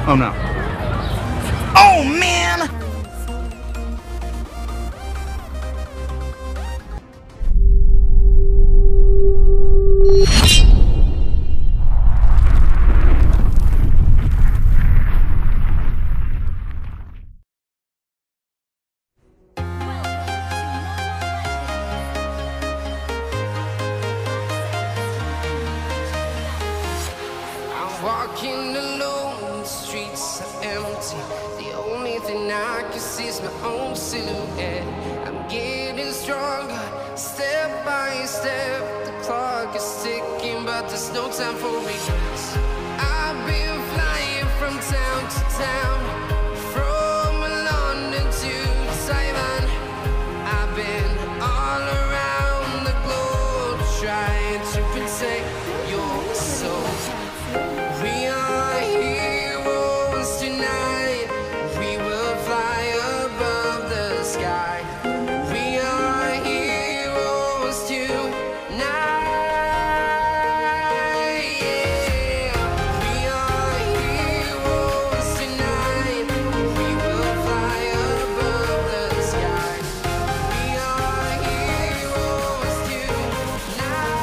Oh no. Oh man! Walking alone, the streets are empty. The only thing I can see is my own silhouette. I'm getting stronger, step by step. The clock is ticking, but there's no time for regrets. I've been flying from town to town, from London to Taiwan. I've been all around the globe, trying to protect your soul. We are heroes tonight. We will fly above the sky. We are heroes tonight. Yeah. We are heroes tonight. We will fly above the sky. We are heroes tonight.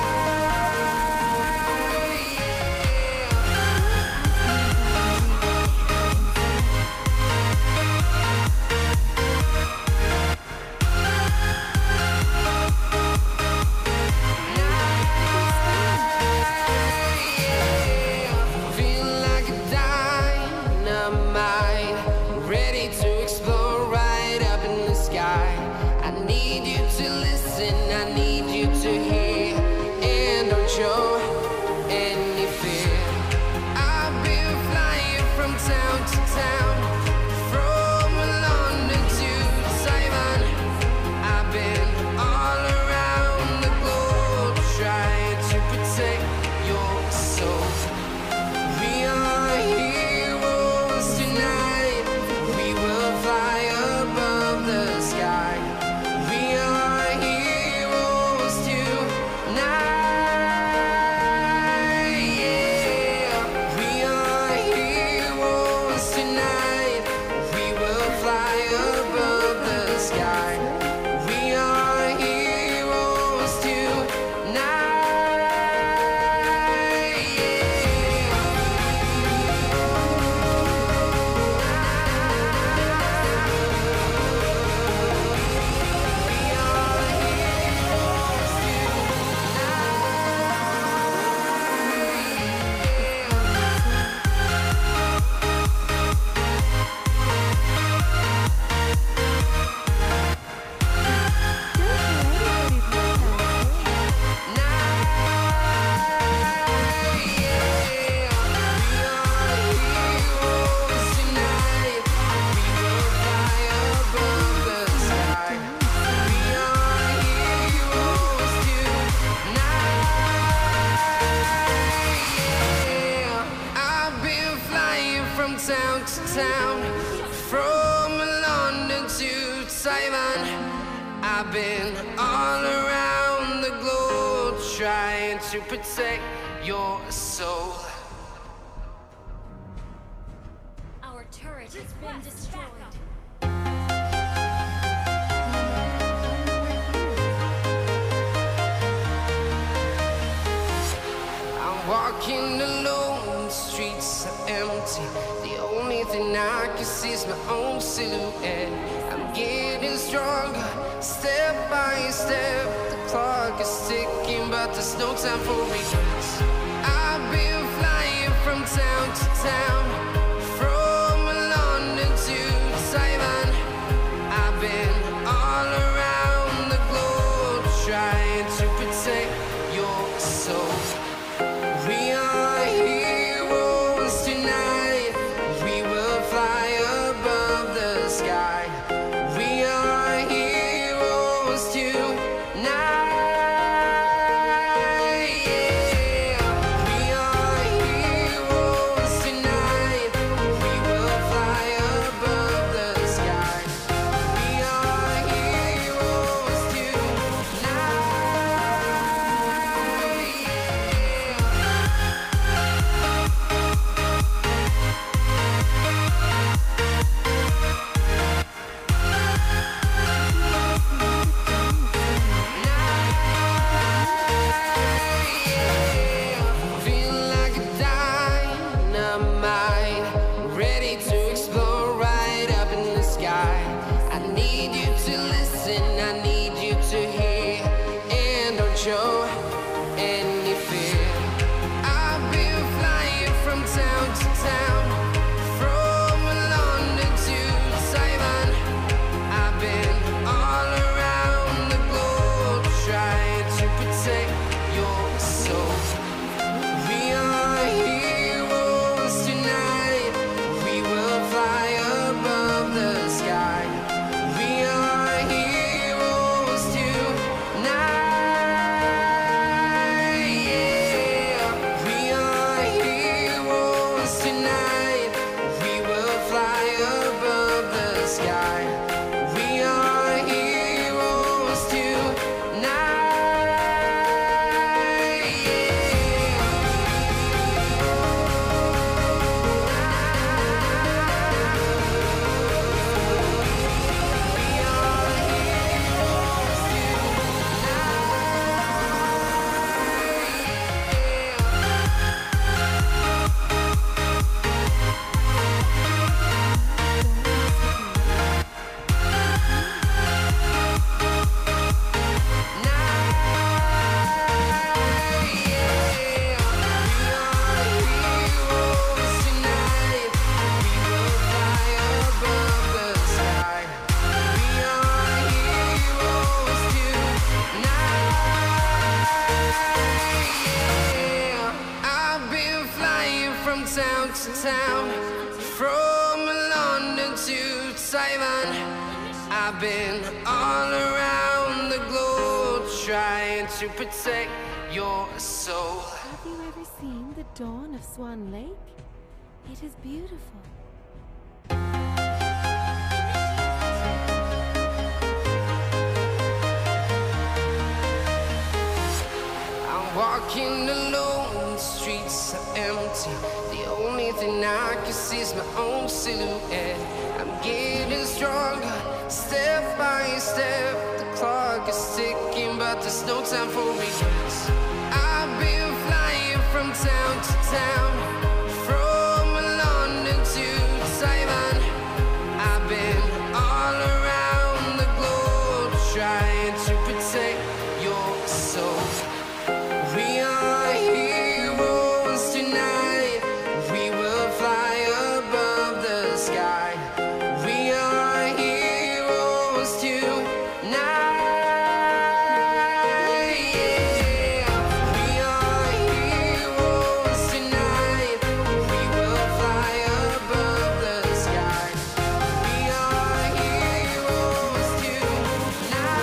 Feel like a dynamite, ready to explode right up in the sky. I need you to listen, I need you to hear, and don't show any fear. I've been flying from town to town, from London to Taiwan. I've been all around the globe, trying to protect your soul. We are heroes tonight. We will fly above the sky. We are heroes tonight. Yeah. We are heroes tonight. We will fly above the sky. We are heroes tonight. Town to town, from London to Taiwan. I've been all around the globe, trying to protect your soul. Our turret has been destroyed. I'm walking alone, the streets are empty. The only thing I can see is my own silhouette. I'm getting stronger, step by step. The clock is ticking, but there's no time for regrets. I've been flying from town to town, from London to Taiwan. I've been all around the globe, trying to protect your soul. We are heroes tonight. We will fly above the sky. We are heroes tonight. Yeah. from town to town, from London to Taiwan. I've been all around the globe trying to protect your soul. Have you ever seen the dawn of Swan Lake? It is beautiful. Walking alone, the streets are empty. The only thing I can see is my own silhouette. I'm getting stronger, step by step. The clock is ticking, but there's no time for regrets. I've been flying from town to town, from London to Taiwan. I've been all around the globe trying to protect your soul. We are heroes tonight. We will fly above the sky. We are heroes tonight. Yeah. We are heroes tonight. We will fly above the sky. We are heroes tonight.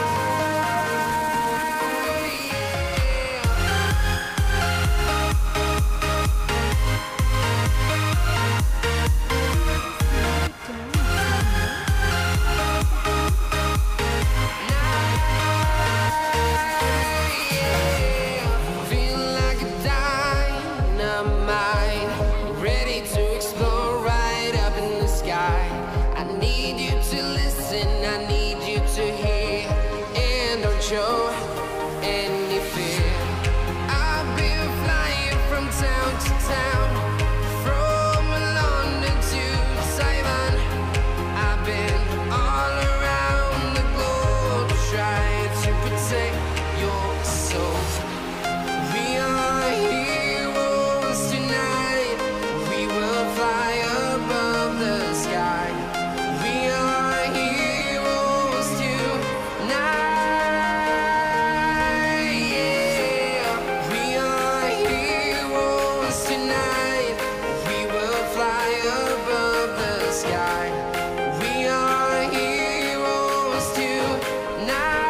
Feel like a dynamite, ready to explode right up in the sky. I need you to listen, I need you to hear, and don't show any fear. I've been flying from town to town, from London to Taiwan. I've been all around the globe trying to protect your soul. We are heroes tonight. We will fly above the sky. We are heroes tonight. Yeah. We are heroes tonight. We will fly above the sky. We are heroes tonight.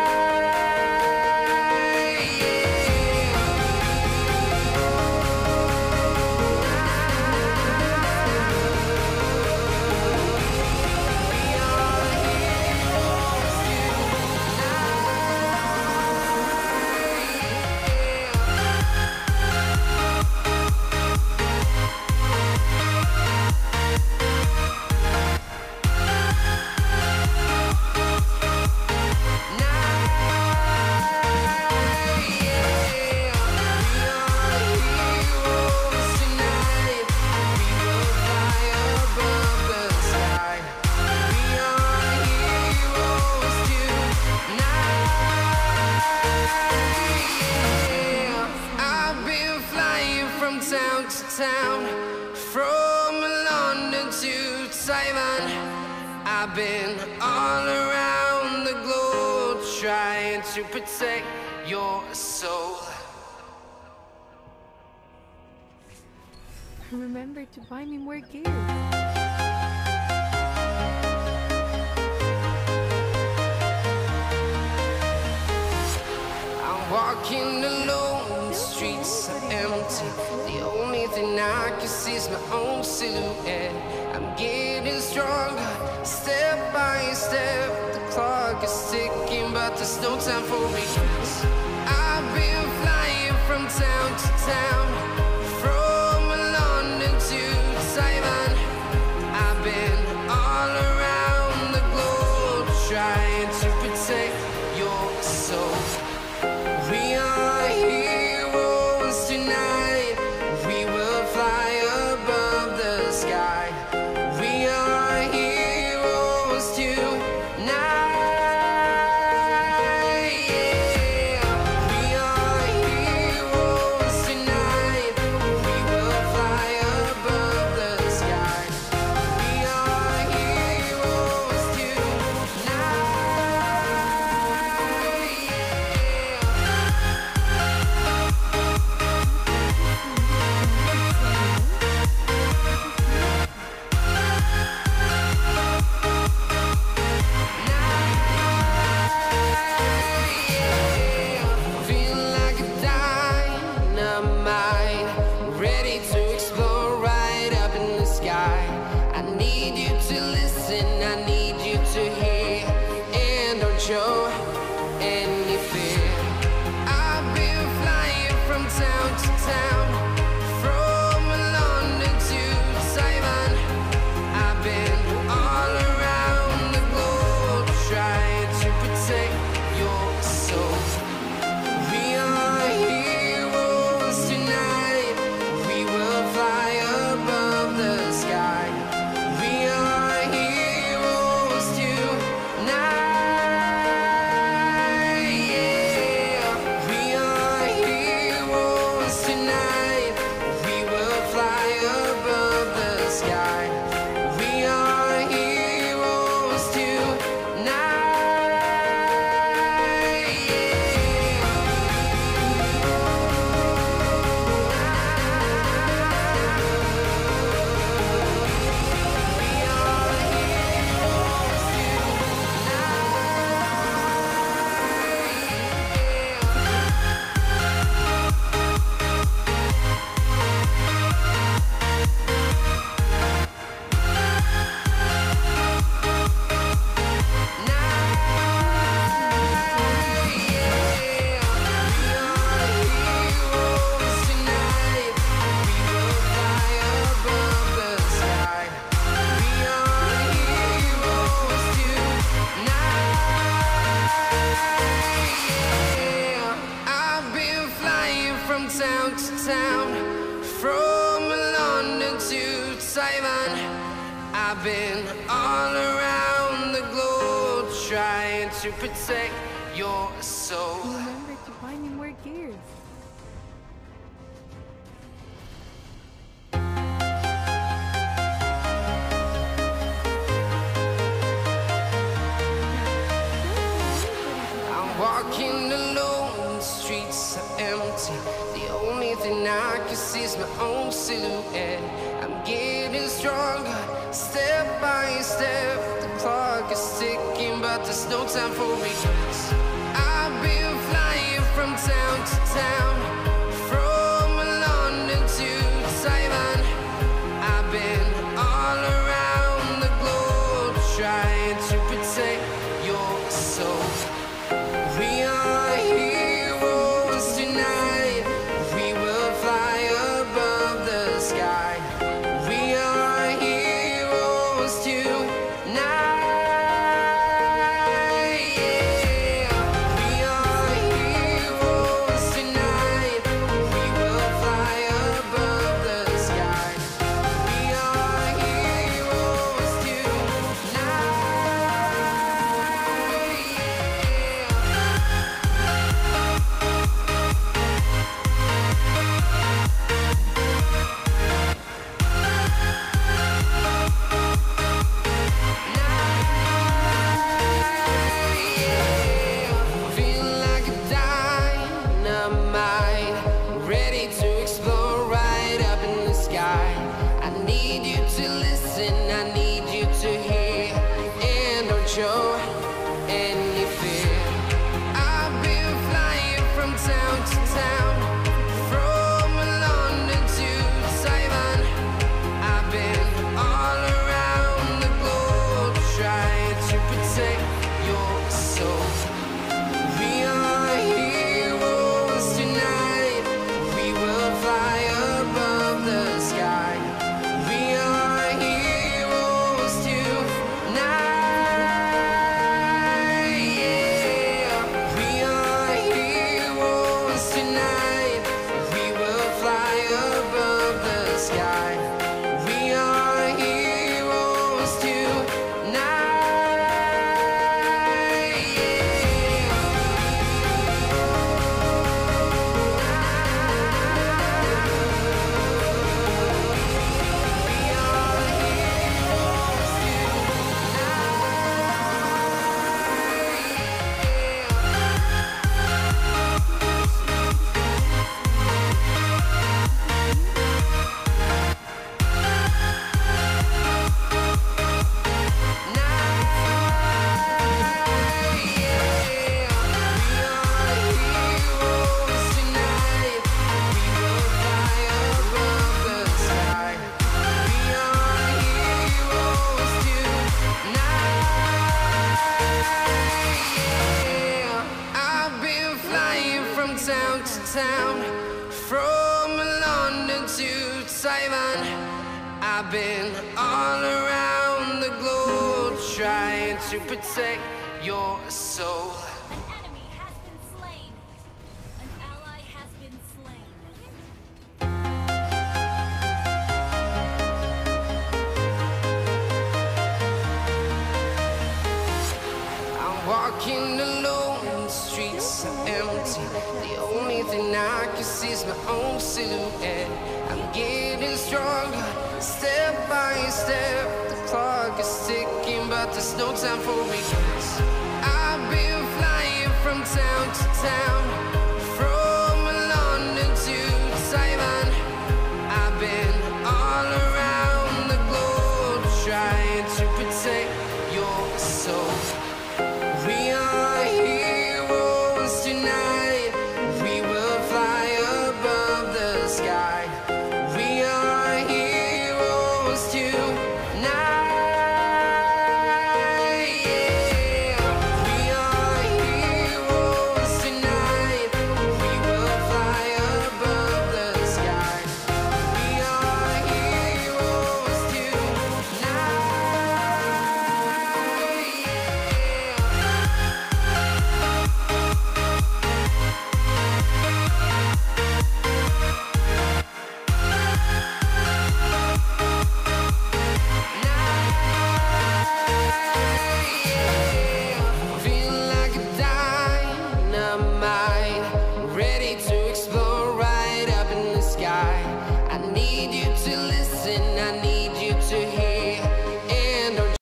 I've been flying from town to town, from London to Taiwan. I've been all around the globe trying to protect your soul. Remember to buy me more gifts. I'm walking alone, the streets are empty. The only thing I can see is my own silhouette. I'm getting stronger, step by step. The clock is ticking, but there's no time for regrets. I've been flying from town to town, from London to Taiwan. I've been all around the globe trying to protect your soul. We are heroes tonight. We will fly above the sky. We are heroes tonight. Yeah. We are heroes tonight. I've been all around the globe trying to protect your soul. Remember to buy me more gears. I'm walking alone, the streets are empty. The only thing I can see is my own silhouette. I'm getting stronger, step by step. The clock is ticking, but there's no time for regrets. I've been flying from town to town, from London to Taiwan. I've been all around the globe trying to protect your soul. We are heroes tonight. We will fly above the sky. We are heroes tonight. Yeah. We are heroes tonight. We will fly above the sky. We are heroes tonight. Feel like a dynamite, ready to explode right up in the sky. I need you to listen, I need you to hear, and don't show any fear. I've been flying from town to town, from London to Taiwan. I've been all around the globe trying to protect your soul. We are heroes tonight. We will fly above the sky. We are heroes tonight. Yeah. We are heroes tonight. We will fly above the sky. We are heroes town to town, from London to Taiwan. I've been all around the globe trying to protect your soul. An enemy has been slain. An ally has been slain. I'm walking alone, the streets are empty. The only thing I can see is my own silhouette. I'm getting stronger, step by step. The clock is ticking, but there's no time for regrets. I've been flying from town to town,